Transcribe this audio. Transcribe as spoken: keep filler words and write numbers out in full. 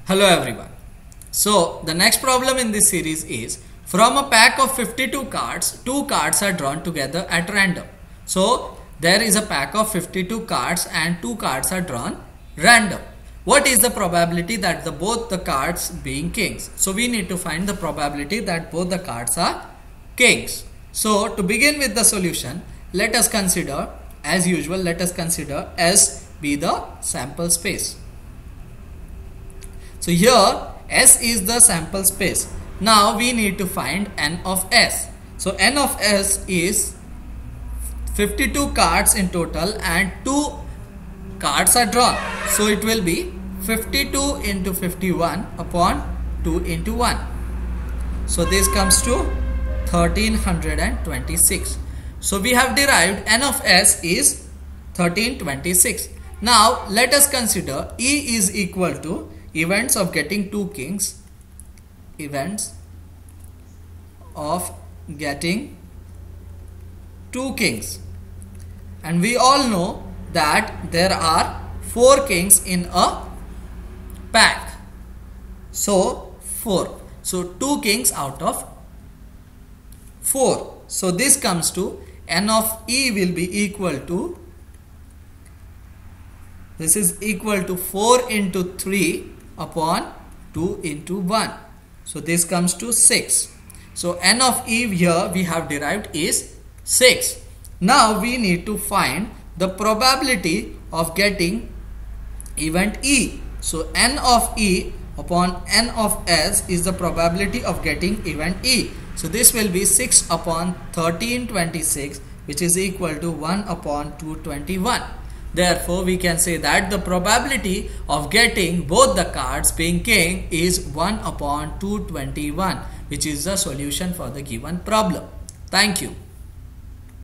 Hello everyone. So the next problem in this series is from a pack of fifty-two cards, two cards are drawn together at random. So there is a pack of fifty-two cards and two cards are drawn random. What is the probability that the both the cards being kings? So we need to find the probability that both the cards are kings. So to begin with the solution, let us consider, as usual, let us consider S be the sample space. So here S is the sample space. Now we need to find N of S. So N of S is fifty-two cards in total and two cards are drawn. So it will be fifty-two into fifty-one upon two into one. So this comes to one thousand three hundred twenty-six. So we have derived N of S is one thousand three hundred twenty-six. Now let us consider E is equal to events of getting two kings, events of getting two kings, and we all know that there are four kings in a pack. So four. So two kings out of four. So this comes to N of E will be equal to, this is equal to four into three upon two into one. So this comes to six. So N of E here we have derived is six. Now we need to find the probability of getting event E. So N of E upon N of S is the probability of getting event E. So this will be six upon one thousand three hundred twenty-six, which is equal to one upon two hundred twenty-one. Therefore, we can say that the probability of getting both the cards being king is one upon two hundred twenty-one, which is the solution for the given problem. Thank you.